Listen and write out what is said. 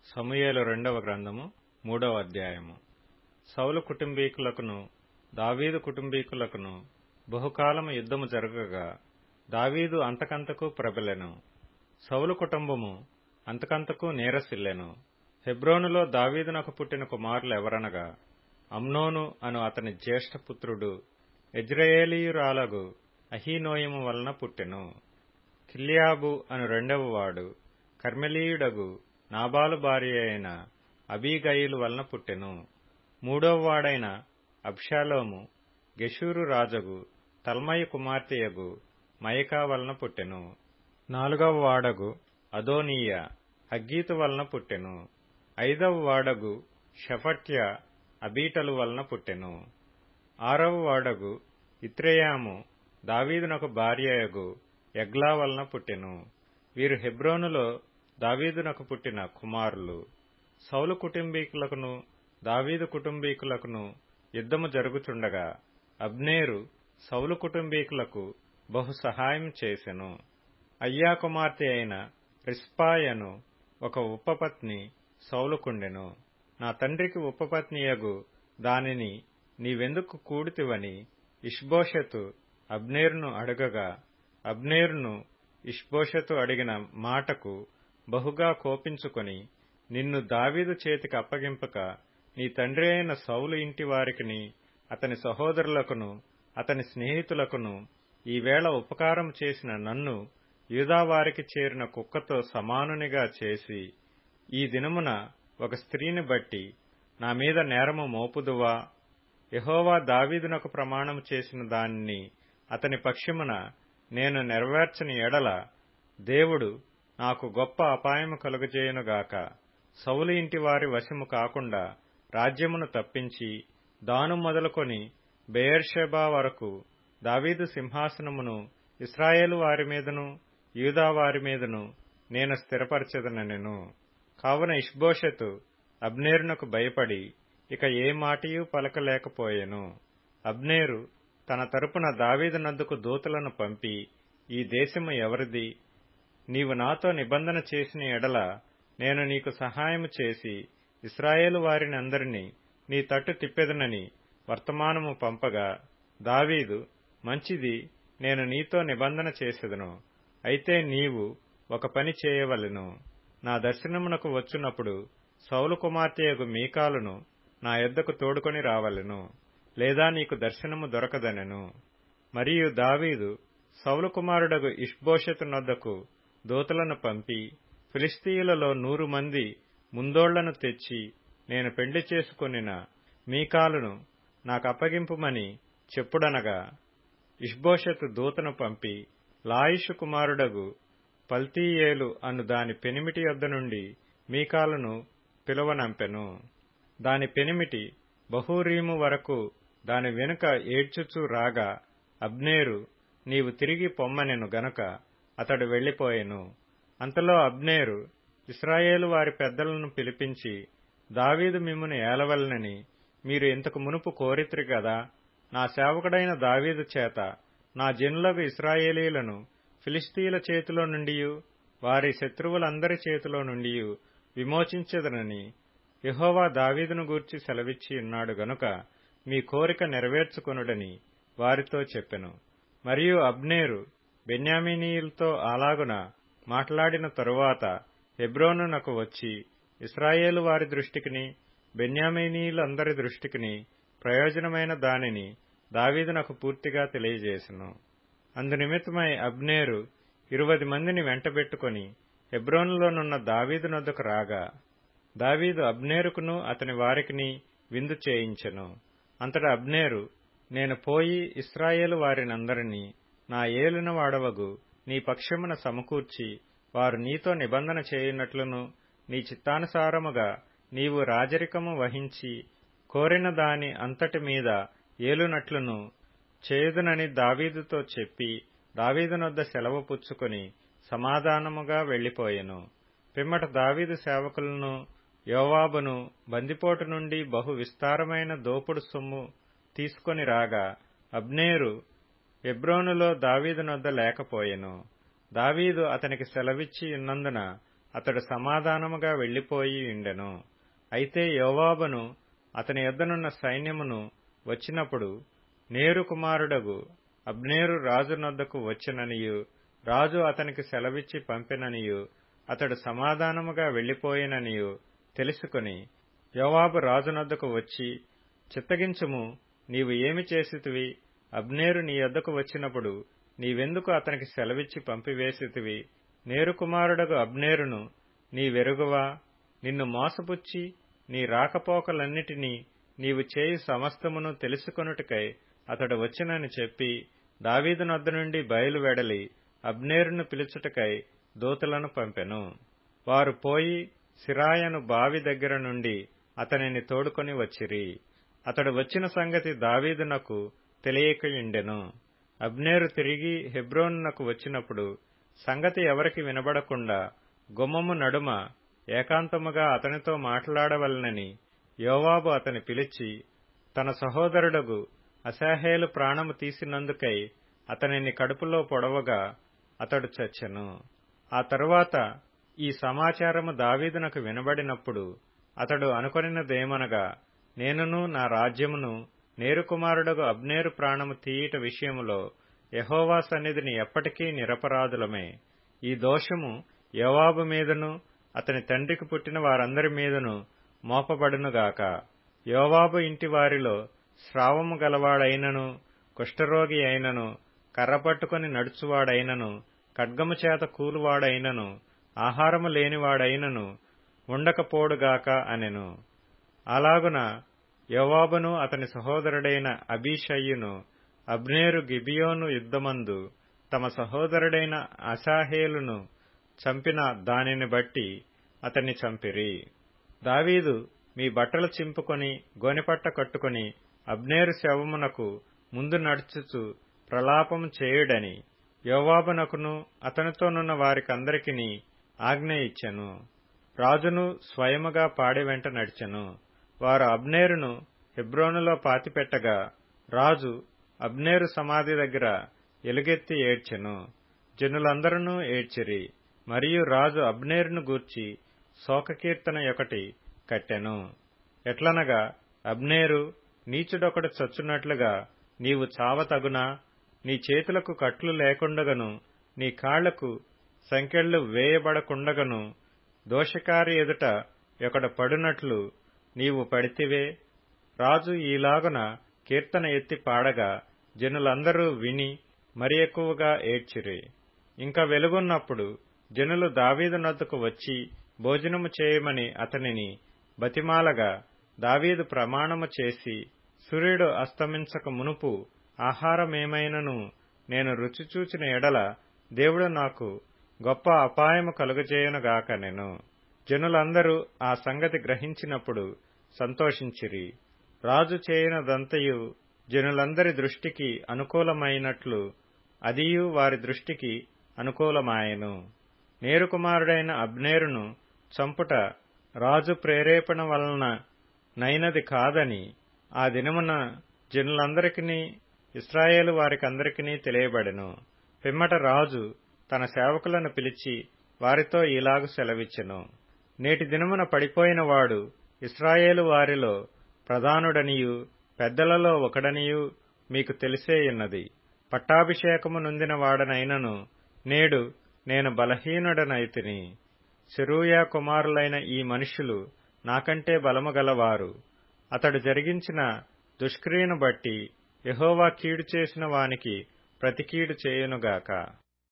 సమూయేలు రెండవ గ్రంథము 3వ అధ్యాయము. సౌలు కుటుంబీకులకును దావీదు కుటుంబీకులకును బహుకాలము యుద్ధము జరగగా దావీదు అంతకంతకు ప్రబలెను. సౌలు కుటుంబము అంతకంతకు నీరసిల్లెను. హెబ్రోనులో దావీదునకు పుట్టిన కుమారులు ఎవరనగా అమ్నోను అను అతని జ్యేష్ఠపుత్రుడు యెజ్రెయేలీయురాలగు అహీనోయము వలన పుట్టెను. కిల్యాబు అను రెండవ వాడు కర్మెలీయుడగు నాబాలు భార్య అయిన అబీగయిలు వలన పుట్టెను. మూడవ వాడైన అబ్షాలోము గెషూరు రాజగు తల్మయి కుమార్తెయగు మయకా వలన పుట్టెను. నాలుగవ వాడగు అదోనీయ హగ్గీతు వలన పుట్టెను. ఐదవ వాడగు షఫట్య అబీటలు వలన పుట్టెను. ఆరవ వాడగు ఇత్రెయాము దావీదునకు భార్యయగు ఎగ్లా వలన పుట్టెను. వీరు హెబ్రోనులో దావీదునకు పుట్టిన కుమారులు. సౌలు కుటుంబీకులకును దావీదు కుటుంబీకులకును యుద్ధము జరుగుచుండగా అబ్నేరు సౌలు కుటుంబీకులకు బహు సహాయం చేసెను. అయ్యా కుమార్తె అయిన రిస్పాయను ఒక ఉపపత్ని సౌలుకుండెను. నా తండ్రికి ఉపపత్నియగు దానిని నీవెందుకు కూడితివని ఇష్బోషెతు అబ్నేరును అడగగా అబ్నేరును ఇష్బోషెతు అడిగిన మాటకు బహుగా కోపించుకొని, నిన్ను దావీదు చేతికి అప్పగింపక నీ తండ్రి అయిన సౌలు ఇంటి వారికిని అతని సహోదరులకును అతని స్నేహితులకును ఈవేళ ఉపకారం చేసిన నన్ను యూదావారికి చేరిన కుక్కతో సమానునిగా చేసి ఈ దినమున ఒక స్త్రీని బట్టి నా మీద నేరము మోపుదువా? యెహోవా దావీదునకు ప్రమాణము చేసిన దానిని అతని పక్షమున నేను నెరవేర్చని ఎడల దేవుడు నాకు గొప్ప అపాయము కలుగజేయునుగాక. సౌలు ఇంటి వారి వశము కాకుండా రాజ్యమును తప్పించి దాను మొదలుకొని బెయేర్షెబా వరకు దావీదు సింహాసనమును ఇశ్రాయేలు వారి మీదను యూదా వారి మీదను నేను స్థిరపరచెదనెను. కావున ఇష్బోషెతు అబ్నేరునకు భయపడి ఇక ఏ మాటయూ పలకలేకపోయెను. అబ్నేరు తన తరపున దావీదు నద్దకు దూతలను పంపి, ఈ దేశము ఎవరిది? నీవు నాతో నిబంధన చేసిన ఎడల నేను నీకు సహాయము చేసి ఇశ్రాయేలు వారిని అందరినీ నీ తట్టు తిప్పెదనని వర్తమానము పంపగా దావీదు, మంచిది, నేను నీతో నిబంధన చేసెదను. అయితే నీవు ఒక పని చేయవలెను. నా దర్శనమునకు వచ్చునప్పుడు సౌలు కుమార్తెయగు మీకాలును నా యొద్దకు తోడుకొని రావలెను, లేదా నీకు దర్శనము దొరకదనెను. మరియు దావీదు సౌలు కుమారుడగు ఇష్బోషెతు నొద్దకు దూతలను పంపి, ఫిలిష్తీయులలో 100 మంది ముందోళ్లను తెచ్చి నేను పెండ్లి చేసుకొనిన మీకాలును నాకప్పగింపుమని చెప్పుడనగా, ఇష్బోషెతు దూతను పంపి లాయిషు కుమారుడగు పల్తీయేలు అను దాని పెనిమిటి యొద్ద నుండి మీకాలును పిలువనంపెను. దాని పెనిమిటి బహూరీము వరకు దాని వెనుక ఏడ్చుచూ రాగా అబ్నేరు నీవు తిరిగి పొమ్మనెను గనుక అతడు వెళ్లిపోయెను. అంతలో అబ్నేరు ఇశ్రాయేలు వారి పెద్దలను పిలిపించి, దావీదు మిమ్మును ఏలవలెనని మీరు ఇంతకు మునుపు కోరితిరి గదా? నా సేవకుడైన దావీదు చేత నా జనులకు ఇశ్రాయేలీయులను ఫిలిష్తీయుల చేతిలో నుండియు వారి శత్రువులందరి చేతిలో నుండియు విమోచించెదనని యెహోవా దావీదును గూర్చి సెలవిచ్చి ఉన్నాడు గనుక మీ కోరిక నెరవేర్చుకొనుడని వారితో చెప్పెను. మరియు అబ్నేరు బెన్యామీనీయులతో అలాగున మాట్లాడిన తరువాత హెబ్రోనునకు వచ్చి ఇశ్రాయేలు వారి దృష్టికిని బెన్యామీనీయులందరి దృష్టికిని ప్రయోజనమైన దానిని దావీదునకు పూర్తిగా తెలియజేసెను. అందునిమిత్తమై అబ్నేరు 20 మందిని వెంటబెట్టుకొని హెబ్రోనులోనున్న దావీదు నొద్దకు రాగా దావీదు అబ్నేరుకును అతని వారికిని విందు చేయించెను. అంతటా అబ్నేరు, నేను పోయి ఇశ్రాయేలు వారినందరినీ నా ఏలిన వాడవగు నీ పక్షమున సమకూర్చి వారు నీతో నిబంధన చేయునట్లును నీ చిత్తానుసారముగా నీవు రాజరికము వహించి కోరిన దాని అంతటి మీద ఏలునట్లును చేయుదునని దావీదుతో చెప్పి దావీదు నొద్ద సెలవు పుచ్చుకొని సమాధానముగా వెళ్లిపోయెను. పిమ్మట దావీదు సేవకులను యోవాబును బందిపోటు నుండి బహు విస్తారమైన దోపుడు సొమ్ము తీసుకొని రాగా అబ్నేరు హెబ్రోనులో దావీదు నొద్ద లేకపోయెను. దావీదు అతనికి సెలవిచ్చి ఉన్నందున అతడు సమాధానముగా వెళ్లిపోయి ఉండెను. అయితే యోవాబును అతని యొద్దనున్న సైన్యమును వచ్చినప్పుడు నేరు కుమారుడగు అబ్నేరు రాజు నొద్దకు వచ్చెననియు రాజు అతనికి సెలవిచ్చి పంపెననియు అతడు సమాధానముగా వెళ్లిపోయిననియు తెలుసుకుని యోవాబు రాజునొద్దకు వచ్చి, చిత్తగించుము, నీవు ఏమి చేసితివి? అబ్నేరు నీ యొద్దకు వచ్చినప్పుడు నీవెందుకు అతనికి సెలవిచ్చి పంపివేసితివి? నేరు కుమారుడగు అబ్నేరును నీవెరుగువా? నిన్ను మోసపుచ్చి నీ రాకపోకలన్నిటినీ నీవు చేయు సమస్తమును తెలుసుకొనుటకై అతడు వచ్చినని చెప్పి దావీదునొద్ద నుండి బయలువెడలి అబ్నేరును పిలుచుటకై దూతలను పంపెను. వారు పోయి సిరాయను బావి దగ్గర నుండి అతనిని తోడుకొని వచ్చిరి. అతడు వచ్చిన సంగతి దావీదునకు తెలియకయుండెను. అబ్నేరు తిరిగి హెబ్రోనునకు వచ్చినప్పుడు సంగతి ఎవరికి వినబడకుండా గుమ్మము నడుమ ఏకాంతముగా అతనితో మాట్లాడవలనని యోవాబు అతని పిలిచి తన సహోదరుడగు అశాహేలు ప్రాణము తీసినందుకై అతనిని కడుపులో పొడవగా అతడు చచ్చెను. ఆ తరువాత ఈ సమాచారము దావీదునకు వినబడినప్పుడు అతడు అనుకొనినదేమనగా, నేనును నా రాజ్యమును నేరు కుమారుడగు అబ్నేరు ప్రాణము తీయుట విషయములో యెహోవా సన్నిధిని ఎప్పటికీ నిరపరాధులమే. ఈ దోషము యోవాబు మీదను అతని తండ్రికి పుట్టిన వారందరి మీదను మోపబడునుగాక. యోవాబు ఇంటి వారిలో స్రావము గలవాడైనను, కుష్ఠరోగి అయినను, కర్రపట్టుకుని నడుచువాడైనను, ఖడ్గము చేత కూలువాడైనను, ఆహారము లేనివాడైనను ఉండకపోడుగాక అనెను. అలాగున యోవాబును అతని సహోదరుడైన అబీషయ్యును అబ్నేరు గిబియోను యుద్ధమందు తమ సహోదరుడైన అశాహేలును చంపిన దానిని బట్టి అతన్ని చంపిరి. దావీదు, మీ బట్టలు చింపుకొని గోనెపట్ట కట్టుకుని అబ్నేరు శవమునకు ముందు నడుచుచు ప్రలాపము చేయుడని యోవాబునకును అతనితోనున్న వారికందరికిని ఆజ్ఞ ఇచ్చెను. రాజును స్వయముగా పాడి వెంట నడిచెను. వారు అబ్నేరును హెబ్రోనులో పాతిపెట్టగా రాజు అబ్నేరు సమాధి దగ్గర ఎలుగెత్తి ఏడ్చెను. జనులందరూ ఏడ్చిరి. మరియు రాజు అబ్నేరును గూర్చి శోకకీర్తన ఒకటి కట్టెను. ఎట్లనగా, అబ్నేరు, నీచుడొకడు చచ్చునట్లుగా నీవు చావతగునా? నీ చేతులకు కట్లు లేకుండగను, నీ కాళ్లకు సంకెళ్లు వేయబడకుండగను దోషకారి ఎదుట ఒకడు పడునట్లు నీవు పడితివే. రాజు ఈలాగున కీర్తన ఎత్తి పాడగా జనులందరూ విని మరి ఎక్కువగా ఏడ్చిరి. ఇంకా వెలుగున్నప్పుడు జనులు దావీదునొద్దకు వచ్చి భోజనము చేయమని అతనిని బతిమాలగా దావీదు ప్రమాణము చేసి, సూర్యుడు అస్తమించక మునుపు ఆహారమేమైనను నేను రుచిచూచిన ఎడల దేవుడు నాకు గొప్ప అపాయము కలుగజేయునుగాకనెను. జనులందరూ ఆ సంగతి గ్రహించినప్పుడు సంతోషించిరి. రాజు చేయనదంతయు జనులందరి దృష్టికి అనుకూలమైనట్లు అదియు వారి దృష్టికి అనుకూలమాయెను. నేరు కుమారుడైన అబ్నేరును చంపుట రాజు ప్రేరేపణ వలన నైనది కాదని ఆ దినమున జనులందరికీ ఇశ్రాయేలు వారికందరికీ తెలియబడెను. పిమ్మట రాజు తన సేవకులను పిలిచి వారితో ఇలాగు సెలవిచ్చెను. నేటి దినమున పడిపోయిన వాడు ఇశ్రాయేలు వారిలో ప్రధానుడనియు పెద్దలలో ఒకడనియు మీకు తెలిసేయున్నది. పట్టాభిషేకము నొందిన వాడనైనను నేడు నేను బలహీనుడనైతిని. సెరూయా కుమారులైన ఈ మనుష్యులు నాకంటే బలము గలవారు. అతడు జరిగించిన దుష్క్రియను బట్టి యెహోవా కీడు చేసిన వానికి ప్రతికీడు చేయునుగాక.